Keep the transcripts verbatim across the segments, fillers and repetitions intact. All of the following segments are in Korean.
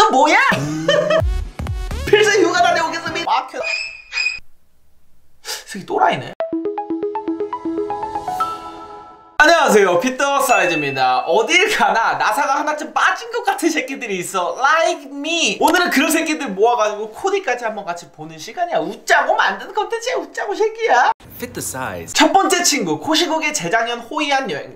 이건 뭐야? 필수 휴가 다녀오겠습니다. 막혀. 새끼 또라이네. 안녕하세요, 피터 사이즈입니다. 어딜 가나 나사가 하나쯤 빠진 것 같은 새끼들이 있어. Like me. 오늘은 그런 새끼들 모아가지고 코디까지 한번 같이 보는 시간이야. 웃자고 만든 컨텐츠야. 웃자고 새끼야. Fit the size. 첫 번째 친구, 코시국의 재작년 호이안 여행.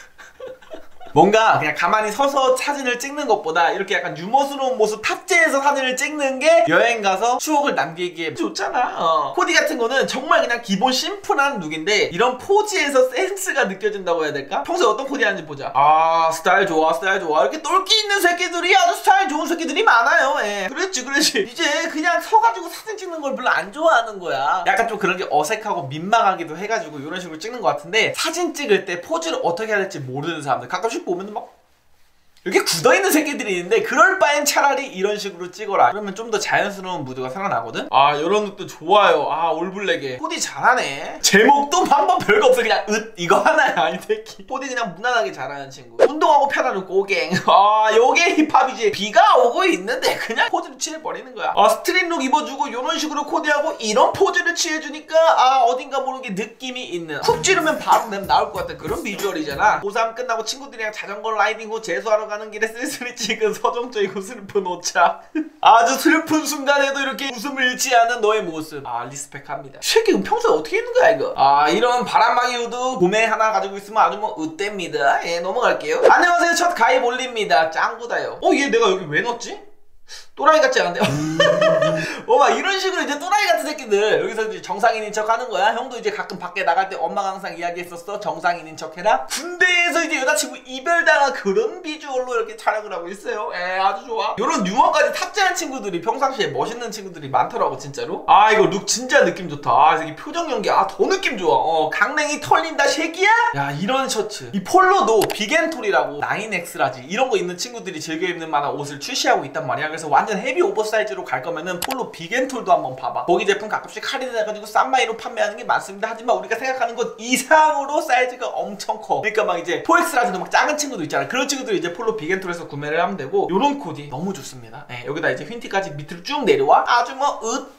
뭔가 그냥 가만히 서서 사진을 찍는 것보다 이렇게 약간 유머스러운 모습 탑재해서 사진을 찍는 게 여행 가서 추억을 남기기에 좋잖아. 어. 코디 같은 거는 정말 그냥 기본 심플한 룩인데 이런 포즈에서 센스가 느껴진다고 해야 될까? 평소에 어떤 코디 하는지 보자. 아, 스타일 좋아, 스타일 좋아. 이렇게 똘끼 있는 새끼들이 아주 스타일 좋은 새끼들이 많아요. 예. 그렇지, 그렇지. 이제 그냥 서가지고 사진 찍는 걸 별로 안 좋아하는 거야. 약간 좀 그런 게 어색하고 민망하기도 해가지고 이런 식으로 찍는 것 같은데, 사진 찍을 때 포즈를 어떻게 해야 될지 모르는 사람들 가끔씩 보면 막 이렇게 굳어있는 새끼들이 있는데, 그럴 바엔 차라리 이런 식으로 찍어라. 그러면 좀 더 자연스러운 무드가 살아나거든? 아, 이런 룩도 좋아요. 아, 올블랙에 코디 잘하네. 제목도 방법 별거 없어. 그냥 으 이거 하나야 이 새끼. 코디 그냥 무난하게 잘하는 친구. 운동하고 편한 고갱. 아, 요게 힙합이지. 비가 오고 있는데 그냥 포즈를 취해버리는 거야. 아, 스트릿룩 입어주고 이런 식으로 코디하고 이런 포즈를 취해주니까 아, 어딘가 모르게 느낌이 있는, 쿡 찌르면 바로 맵 나올 것 같은 그런 비주얼이잖아. 고삼 끝나고 친구들이랑 자전거 라이딩 후 재수하러 가는 길에 쓸쓸히 찍은 서정적이고 슬픈 오차. 아주 슬픈 순간에도 이렇게 웃음을 잃지 않은 너의 모습. 아, 리스펙합니다. 새끼 평소에 어떻게 있는 거야 이거. 아, 이런 바람막이 후드 봄에 하나 가지고 있으면 아주 뭐 으뗍니다. 예, 넘어갈게요. 안녕하세요, 첫 가입 올립니다. 짱구다요. 어, 얘 내가 여기 왜 넣었지? 또라이 같지 않은데요? 어, 막 이런 식으로 이제 또라이 같은 새끼들 여기서 이제 정상인인 척 하는 거야. 형도 이제 가끔 밖에 나갈 때 엄마가 항상 이야기했었어. 정상인인 척 해라. 군대에서 이제 여자친구 이별당한 그런 비주얼로 이렇게 촬영을 하고 있어요. 에, 아주 좋아. 요런 유머까지 탑재한 친구들이 평상시에 멋있는 친구들이 많더라고, 진짜로. 아, 이거 룩 진짜 느낌 좋다. 아, 이 표정 연기, 아, 더 느낌 좋아. 어, 강냉이 털린다 새끼야? 야, 이런 셔츠. 이 폴로도 비겐톨이라고 나인 엑스라지 이런 거 입는 친구들이 즐겨 입는 만한 옷을 출시하고 있단 말이야. 그래서 완전 헤비 오버사이즈로 갈 거면은 폴로 비겐톨도 한번 봐봐. 거기 제품 가끔씩 할인해가지고 싼 마이로 판매하는 게 많습니다. 하지만 우리가 생각하는 것 이상으로 사이즈가 엄청 커. 그러니까 막 이제 포엑스라지도 막 작은 친구도 있잖아. 그런 친구들이 이제 폴로 비겐톨에서 구매를 하면 되고, 요런 코디 너무 좋습니다. 예, 여기다 이제 휜티까지 밑으로 쭉 내려와. 아주 뭐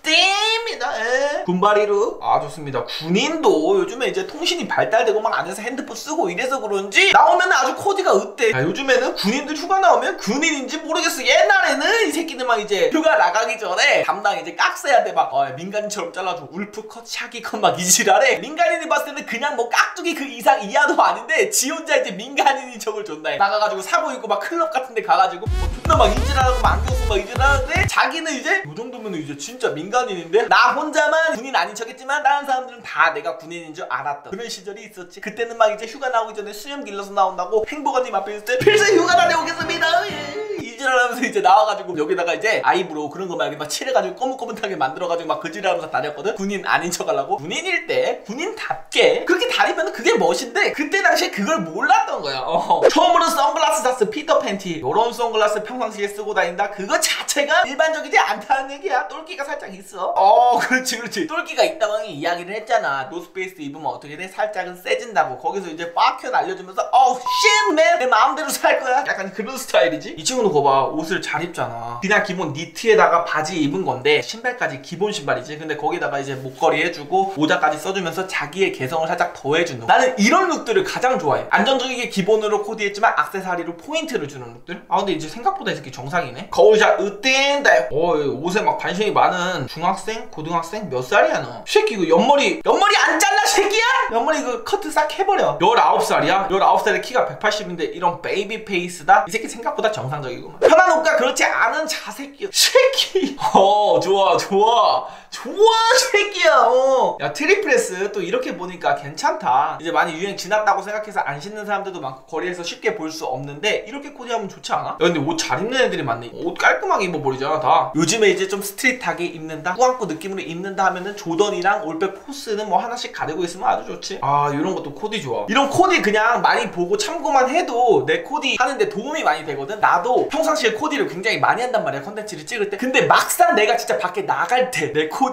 으뜸입니다. 예. 군바리룩 아, 좋습니다. 군인도 요즘에 이제 통신이 발달되고 막 안에서 핸드폰 쓰고 이래서 그런지 나오면 아주 코디가 으뜸. 야, 요즘에는 군인들 휴가 나오면 군인인지 모르겠어. 옛날에는 이 새끼들 막 이제 휴가 나가기 전에 담당 이제 깍새한테 막 어, 민간인처럼 잘라주고 울프컷, 샤기컷 막 이지랄해. 민간인이 봤을 때는 그냥 뭐 깍두기 그 이상 이하도 아닌데 지 혼자 이제 민간인인 척을 존나 해. 나가가지고 사고 입고 막 클럽 같은 데 가가지고 뭐 존나 막 이지랄하고 막 안경 쓰고 막 이지랄하는데, 자기는 이제 요 정도면 이제 진짜 민간인인데 나 혼자만 군인 아닌 척했지만 다른 사람들은 다 내가 군인인 줄 알았던 그런 시절이 있었지. 그때는 막 이제 휴가 나오기 전에 수염 길러서 나온다고 행복한님 앞에 있을 때 필수 휴가 다녀오겠습니다. 예. 이지랄하면서 이제 나와가지고 여기다가 이제 아이브로우 그런 거 말고 막 칠해가지고 거뭇거뭇하게 만들어가지고 막 그지랄하면서 다녔거든. 군인 아닌 척 하려고. 군인일 때 군인답게 그렇게 다니면 그게 멋인데, 그때 당시에 그걸 몰랐던 거야. 어. 처음으로 선글라스 샀어. 피터 팬티. 요런 선글라스 평상시에 쓰고 다닌다. 그거 자체가 일반적이지 않다는 얘기야. 똘끼가 살짝 있어. 어, 그렇지 그렇지. 똘끼가 있다고 이야기를 했잖아. 노스페이스 입으면 어떻게 돼? 살짝은 세진다고. 거기서 이제 빡현 알려주면서 어우 쉣맨 내 마음대로 살 거야. 약간 그런 스타일이지. 이 친구는 거봐, 옷을 잘 입잖아. 그냥 기본 니트에다가 바지 입은 건데 신발까지 기본 신발이지. 근데 거기다가 이제 목걸이 해주고 모자까지 써주면서 자기의 개성을 살짝 더해주는. 나는 이런 룩들을 가장 좋아해. 안정적이게 기본으로 코디했지만 액세서리로 포인트를 주는 룩들. 아, 근데 이제 생각보다 이 새끼 정상이네. 거울샷 으뗀다. 어, 옷에 막 관심이 많은 중학생? 고등학생? 몇 살이야 너? 새끼 이거 옆머리 옆머리 안 잘라 새끼야? 옆머리 그 커트 싹 해버려. 열아홉 살이야? 열아홉 살에 키가 백팔십인데 이런 베이비 페이스다? 이 새끼 생각보다 정상적이고 편한 옷과 그렇지 않은 자새끼. 새끼. 어, 좋아 좋아 좋아 새끼야. 어. 야, 트리플레스 또 이렇게 보니까 괜찮다. 이제 많이 유행 지났다고 생각해서 안 신는 사람들도 많고 거리에서 쉽게 볼 수 없는데 이렇게 코디하면 좋지 않아? 야, 근데 옷 잘 입는 애들이 많네. 옷 깔끔하게 입어버리잖아 다. 요즘에 이제 좀 스트릿하게 입는다, 꾸안꾸 느낌으로 입는다 하면은 조던이랑 올백 포스는 뭐 하나씩 가리고 있으면 아주 좋지. 아, 이런 것도 코디 좋아. 이런 코디 그냥 많이 보고 참고만 해도 내 코디 하는데 도움이 많이 되거든. 나도 평상시에 코디를 굉장히 많이 한단 말이야, 컨텐츠를 찍을 때. 근데 막상 내가 진짜 밖에 나갈 때 내 코디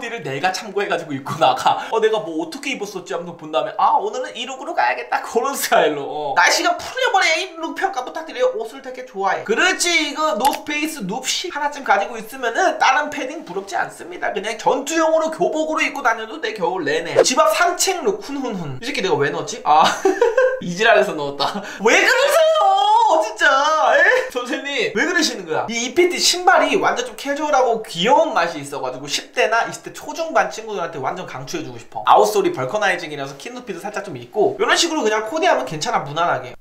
코디를 내가 참고해가지고 입고 나가. 어 내가 뭐 어떻게 입었었지 하면서 본 다음에 아 오늘은 이 룩으로 가야겠다 그런 스타일로. 어. 날씨가 풀려버려. 룩 평가 부탁드려요. 옷을 되게 좋아해. 그렇지. 이거 노스페이스 눕시 하나쯤 가지고 있으면은 다른 패딩 부럽지 않습니다. 그냥 전투용으로 교복으로 입고 다녀도 내 겨울 내내. 집 앞 산책 룩 훈훈훈. 이 새끼 내가 왜 넣었지? 아 이지랄해서 넣었다. 왜 그러세요 진짜. 에? 선생님 왜 그러시는 거야? 이 이피티 신발이 완전 좀 캐주얼하고 귀여운 맛이 있어가지고 십 대나 이십 대 초중반 친구들한테 완전 강추해주고 싶어. 아웃솔이 벌커나이징이라서 킨높이도 살짝 좀 있고 이런 식으로 그냥 코디하면 괜찮아. 무난하게.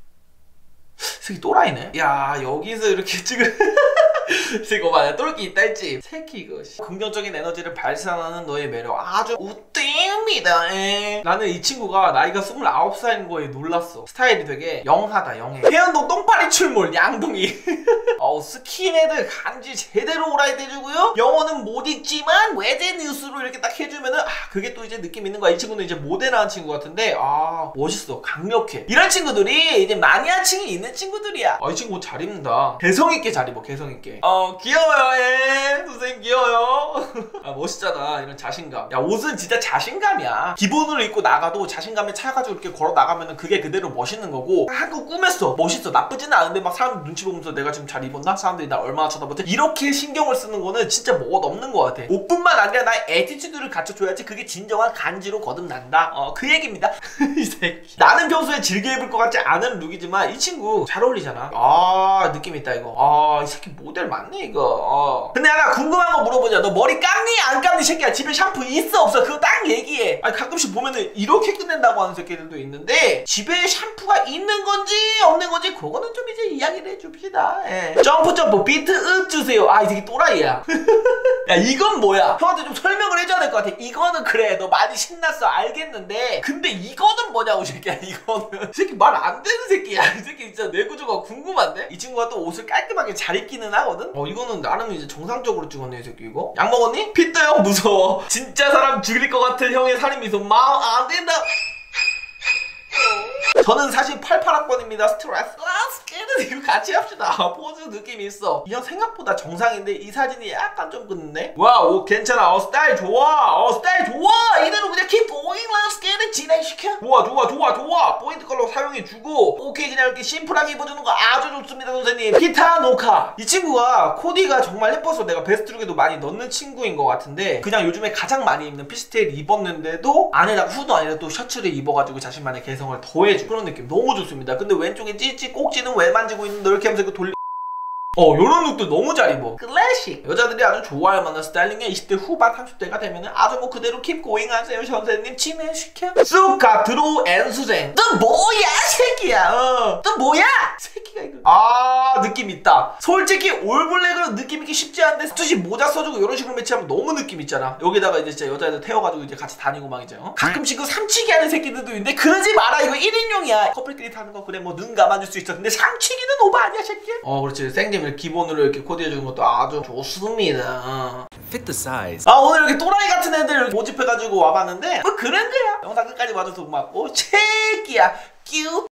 새끼 또라이네. 야 여기서 이렇게 찍을 이거 봐야 똘끼 있다 했지. 새끼 이거 긍정적인 에너지를 발산하는 너의 매력 아주 우띵입니다. 나는 이 친구가 나이가 스물아홉 살인 거에 놀랐어. 스타일이 되게 영하다. 영해. 해운동 똥파리 출몰 양동이. 어우 스킨헤드 간지 제대로 오라이트 해주고요. 영어는 못 읽지만 외제 뉴스로 이렇게 딱 해주면은 아 그게 또 이제 느낌 있는 거야. 이 친구는 이제 모델하는 친구 같은데 아 멋있어. 강력해. 이런 친구들이 이제 마니아층이 있는 친구들이야. 아 이 친구 옷 잘 입는다. 개성있게 잘 입어. 개성있게. 어 귀여워요. 예 선생님 귀여워요. 아 멋있잖아. 이런 자신감. 야 옷은 진짜 자신감이야. 기본으로 입고 나가도 자신감에 차가지고 이렇게 걸어 나가면은 그게 그대로 멋있는 거고 한거 꾸몄어. 멋있어. 나쁘지는 않은데 막 사람 눈치 보면서 내가 지금 잘 입었나? 사람들이 나 얼마나 쳐다보지? 이렇게 신경을 쓰는 거는 진짜 뭐가 없는 것 같아. 옷뿐만 아니라 나의 애티튜드를 갖춰줘야지 그게 진정한 간지로 거듭난다. 어 그 얘기입니다. 이 새끼. 나는 평소에 즐겨 입을 것 같지 않은 룩이지만 이 친구 잘 어울리잖아. 아 느낌 있다 이거. 아 이 새끼 모델 맞네 이거. 어. 근데 하나 궁금한 거 물어보자. 너 머리 감니 안 감니 새끼야. 집에 샴푸 있어 없어? 그거 딱 얘기해. 아니 가끔씩 보면은 이렇게 끝낸다고 하는 새끼들도 있는데 집에 샴푸가 있는 건지 없는 건지 그거는 좀 이제 이야기를 해줍시다. 예. 점프 점프 비트 읍 주세요. 아 이 새끼 또라이야. 야 이건 뭐야? 형한테 좀 설명을 해줘야 될 것 같아. 이거는 그래 너 많이 신났어 알겠는데 근데 이거는 뭐냐고 새끼야. 이거는 이 새끼 말 안 되는 새끼야. 이 새끼 진짜 내 구조가 궁금한데? 이 친구가 또 옷을 깔끔하게 잘 입기는 하거든? 어 이거는 나름 이제 정상적으로 찍었네 이 새끼 이거. 약 먹었니? 피트 형 무서워. 진짜 사람 죽일 것 같은 형의 살인 미소. 마음 안 된다. 저는 사실 팔십팔 학번입니다. 스트레스 스케일은 이거 같이 합시다. 포즈 느낌이 있어. 그냥 생각보다 정상인데 이 사진이 약간 좀 끊네. 와, 오 괜찮아. 어 스타일 좋아. 어 스타일 좋아. 이대로 그냥 keep going 스케일을 진행시켜. 좋아 좋아 좋아 좋아. 포인트 컬러 사용해주고 오케이 그냥 이렇게 심플하게 입어주는 거 아주 좋습니다 선생님. 기타 노카. 이 친구가 코디가 정말 예뻐서 내가 베스트룩에도 많이 넣는 친구인 것 같은데 그냥 요즘에 가장 많이 입는 피스테일 입었는데도 안에다가 후드 아니라 또 셔츠를 입어가지고 자신만의 개성을 더해줘. 그런 느낌 너무 좋습니다. 근데 왼쪽에 찌찌 꼭지는 왜 만지고 있는데 이렇게 하면서 이거 돌리 어 요런 룩도 너무 잘 입어. 클래식. 여자들이 아주 좋아할 만한 스타일링에 이십 대 후반 삼십 대가 되면은 아주 뭐 그대로 킵 고잉 하세요 선생님. 진행시켜. 쑥가 드로우 앤수생. 너 뭐야 새끼야. 어. 너 뭐야 새끼가 이거. 아 느낌 있다. 솔직히 올블랙으로 느낌 있기 쉽지 않은데 스투시 모자 써주고 이런 식으로 매치하면 너무 느낌 있잖아. 여기다가 이제 진짜 여자애들 태워가지고 이제 같이 다니고 막 이제 어? 가끔씩 그 삼치기 하는 새끼들도 있는데 그러지 마라. 이거 일 인용이야. 커플끼리 타는 거 그래 뭐 눈 감아줄 수 있어. 근데 삼치기는 오바 아니야 새끼야. 어 그렇지. 생김 기본으로 이렇게 코디해주는 것도 아주 좋습니다. Fit the size. 아 오늘 이렇게 또라이 같은 애들 모집해가지고 와봤는데 뭐 그런 거야. 영상 끝까지 봐줘서 고맙고 새끼야. 큐